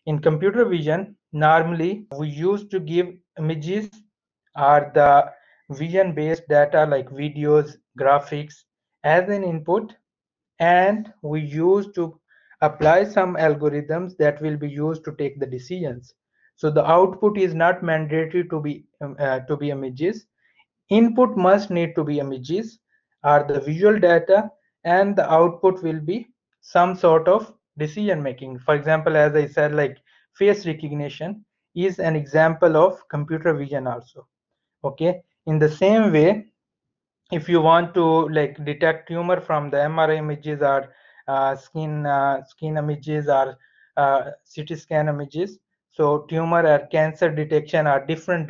In computer vision, normally we used to give images or the vision-based data like videos, graphics as an input, and we use to apply some algorithms that will be used to take the decisions. So the output is not mandatory to be images. Input must need to be images or the visual data, and the output will be some sort of decision making. For example, as I said, like face recognition is an example of computer vision also. Okay, in the same way, if you want to like detect tumor from the MRI images or skin images or CT scan images, so tumor or cancer detection or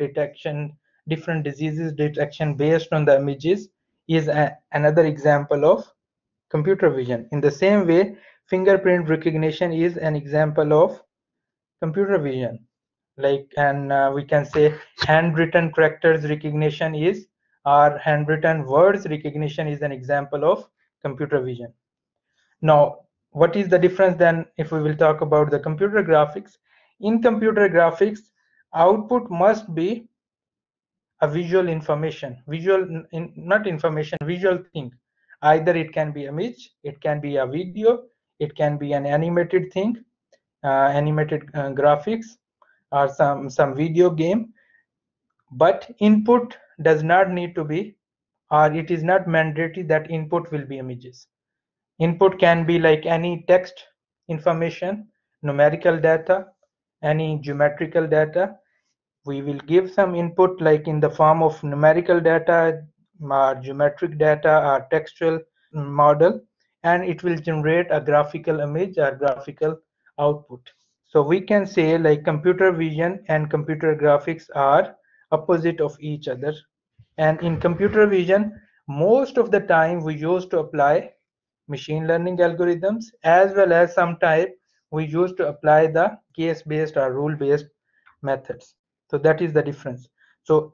different diseases detection based on the images is another example of computer vision. In the same way, fingerprint recognition is an example of computer vision. Like, and we can say handwritten characters recognition is, or handwritten words recognition is an example of computer vision. Now, what is the difference then if we will talk about the computer graphics? In computer graphics, output must be a visual information, not information, visual thing. Either it can be image, it can be a video, it can be an animated thing, animated graphics, or some video game. But input does not need to be, or it is not mandatory that input will be images. Input can be like any text information, numerical data, any geometrical data. We will give some input like in the form of numerical data, geometric data, or textual model, and it will generate a graphical image or graphical output. So we can say like computer vision and computer graphics are opposite of each other. And in computer vision, most of the time we used to apply machine learning algorithms, as well as sometimes we used to apply the case-based or rule-based methods. So that is the difference. So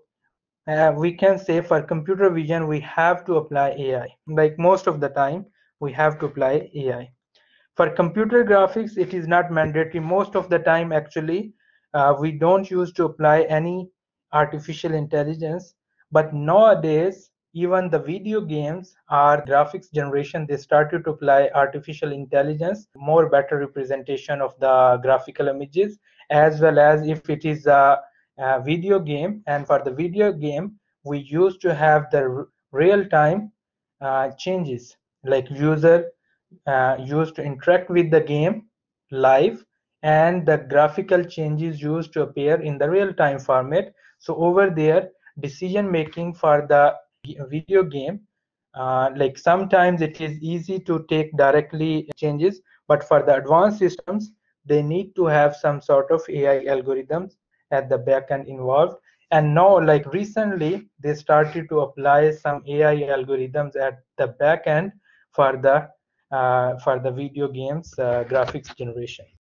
we can say for computer vision, we have to apply AI. Like most of the time, we have to apply AI. For computer graphics, it is not mandatory. Most of the time, actually, we don't use to apply any artificial intelligence. But nowadays, even the video games or graphics generation, they started to apply artificial intelligence, more better representation of the graphical images, as well as if it is a video game. And for the video game, we used to have the real-time changes, like user used to interact with the game live, and the graphical changes used to appear in the real-time format. So over there, decision making for the video game, like sometimes it is easy to take directly changes, but for the advanced systems, they need to have some sort of AI algorithms at the back end involved. And now, like recently, they started to apply some AI algorithms at the back end for the video games graphics generation.